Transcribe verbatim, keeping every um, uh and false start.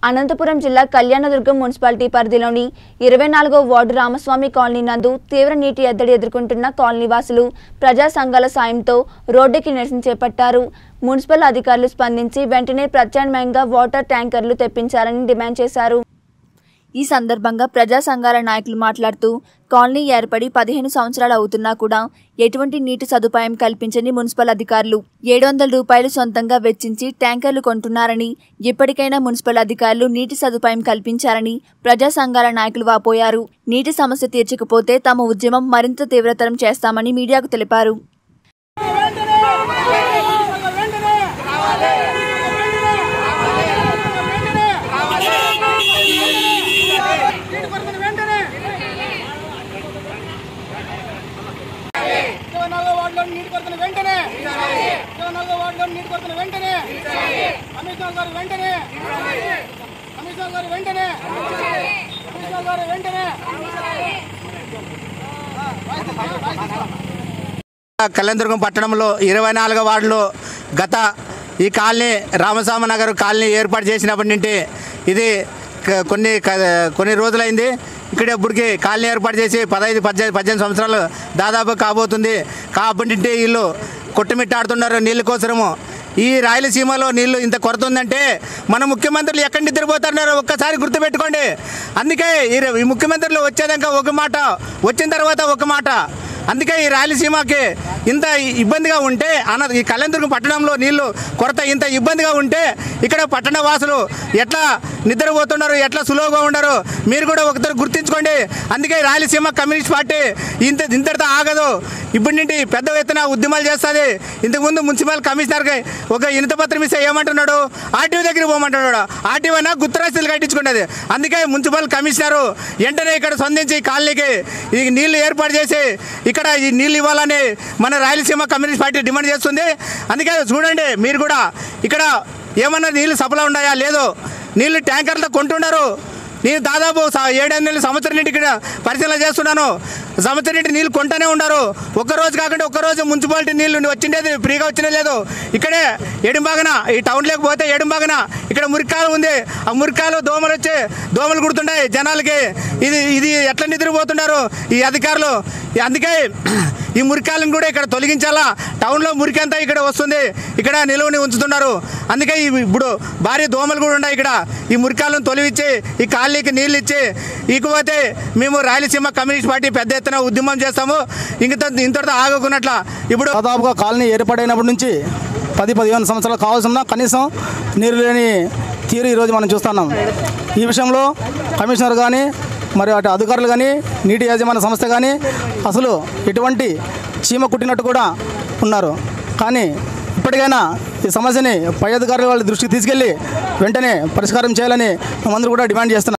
అనంతపురం జిల్లా కళ్యాణదుర్గం మున్సిపాలిటీ పరిధిలోని ఇరవై నాలుగో వార్డు రామస్వామి కాలనీ నందు తీవ్ర నీటి ఎద్దడి ఎదుర్కొంటున్న కాలనీ వాసులు ప్రజా సంఘాల సాయంతో రోడ్డుకి నిరసన చేపట్టారు. మున్సిపల్ అధికారులు స్పందించి వెంటనే ప్రత్యామ్నాయంగా వాటర్ ట్యాంకర్లు తెప్పించాలని డిమాండ్ చేశారు. ఈ సందర్భంగా ప్రజా సంఘాల నాయకులు మాట్లాడుతూ కాలనీ ఏర్పడి పదిహేను సంవత్సరాలు అవుతున్నా కూడా ఎటువంటి నీటి సదుపాయం కల్పించని మున్సిపల్ అధికారులు ఏడు వందల రూపాయలు సొంతంగా వెచ్చించి ట్యాంకర్లు కొంటున్నారని, ఇప్పటికైనా మున్సిపల్ అధికారులు నీటి సదుపాయం కల్పించారని ప్రజా సంఘాల నాయకులు వాపోయారు. నీటి సమస్య తీర్చకపోతే తమ ఉద్యమం మరింత తీవ్రతరం చేస్తామని మీడియాకు తెలిపారు. కళ్యాణదుర్గం పట్టణంలో ఇరవై నాలుగో వార్డులో గత ఈ కాలనీ రామస్వామి నగర్ కాలనీ ఏర్పాటు చేసినప్పటి నుండి ఇది కొన్ని కొన్ని రోజులైంది. ఇక్కడ ఇప్పటికి కాలనీ ఏర్పాటు చేసి పదహైదు పద్దెనిమిది పద్దెనిమిది సంవత్సరాలు దాదాపు కాబోతుంది. కాబట్టి వీళ్ళు కొట్టుమిట్టాడుతున్నారు నీళ్ళ కోసము. ఈ రాయలసీమలో నీళ్లు ఇంత కొరత ఉందంటే మన ముఖ్యమంత్రులు ఎక్కడి నిద్రపోతున్నారో ఒక్కసారి గుర్తుపెట్టుకోండి. అందుకే ఈ ముఖ్యమంత్రులు వచ్చేదాకా ఒక మాట, వచ్చిన తర్వాత ఒక మాట. అందుకే ఈ రాయలసీమకి ఇంత ఇబ్బందిగా ఉంటే అన్న ఈ కళ్యాణదుర్గం పట్టణంలో నీళ్లు కొరత ఇంత ఇబ్బందిగా ఉంటే ఇక్కడ పట్టణ వాసులు ఎట్లా నిద్రపోతున్నారు, ఎట్లా సులువుగా ఉన్నారు మీరు కూడా ఒకసారి గుర్తించుకోండి. అందుకే రాయలసీమ కమ్యూనిస్ట్ పార్టీ ఇంత ఇంతటితో ఆగదు. ఇప్పటి నుండి పెద్ద ఎత్తున ఉద్యమాలు చేస్తుంది. ఇంతకుముందు మున్సిపల్ కమిషనర్కి ఒక వినతి పత్రం ఇస్తే ఏమంటున్నాడు, ఆర్టీఓ దగ్గరికి పోమంటున్నాడు. ఆర్టీఓ అయినా గుర్తురాస్తులు కట్టించుకునేది. అందుకే మున్సిపల్ కమిషనరు వెంటనే ఇక్కడ స్పందించి కాలనీకి ఈ నీళ్లు ఏర్పాటు చేసి ఇక్కడ ఈ నీళ్ళు ఇవ్వాలని మన రాయలసీమ కమ్యూనిస్ట్ పార్టీ డిమాండ్ చేస్తుంది. అందుకే చూడండి మీరు కూడా ఇక్కడ ఏమన్నా నీళ్ళు సప్లై ఉన్నాయా లేదో, నీళ్ళు ట్యాంకర్లతో కొంటున్నారు. నేను దాదాపు ఏడెనిమిది నెలలు సంవత్సరం నుండి ఇక్కడ పరిశీలన చేస్తున్నాను. సంవత్సరం నుండి నీళ్ళు కొంటూనే ఉన్నారు. ఒక్కరోజు కాకుండా ఒక్కరోజు మున్సిపాలిటీ నీళ్ళు వచ్చిండేది ఫ్రీగా వచ్చినా లేదు. ఇక్కడే ఎడుంబాగన ఈ టౌన్లోకి పోతే ఎడుంబాగన ఇక్కడ మురికాలు ఉంది. ఆ మురికాలు దోమలు వచ్చి దోమలు కుడుతుంటాయి జనాలకి. ఇది ఇది ఎట్లా నిద్రపోతున్నారు ఈ అధికారులు. అందుకే ఈ మురికాలను కూడా ఇక్కడ తొలగించాలా. టౌన్లో మురికి అంతా ఇక్కడ వస్తుంది, ఇక్కడ నిలువని ఉంచుతున్నారు. అందుకే ఇప్పుడు భారీ దోమలు కూడా ఉన్నాయి. ఇక్కడ ఈ మురికాలను తొలగించి ఈ కాలనీకి నీళ్ళు ఇచ్చి ఇకపోతే మేము రాయలసీమ కమ్యూనిస్ట్ పార్టీ పెద్ద ఎత్తున ఉద్యమం చేస్తాము. ఇంత ఇంతటితో ఆగకున్నట్ల ఇప్పుడు దాదాపుగా కాలనీ ఏర్పాటైనప్పటి నుంచి పది పదిహేను సంవత్సరాలు కావాల్సిన కనీసం నీరు లేని తీరు ఈరోజు మనం చూస్తున్నాం. ఈ విషయంలో కమిషనర్ కానీ మరి అటు అధికారులు కానీ నీటి యాజమాన్య సంస్థ కానీ అసలు ఎటువంటి చీమ కుట్టినట్టు కూడా ఉన్నారు. కానీ ఇప్పటికైనా ఈ సమస్యని పై అధికారుల వాళ్ళ దృష్టికి తీసుకెళ్ళి వెంటనే పరిష్కారం చేయాలని మేమందరూ కూడా డిమాండ్ చేస్తున్నాం.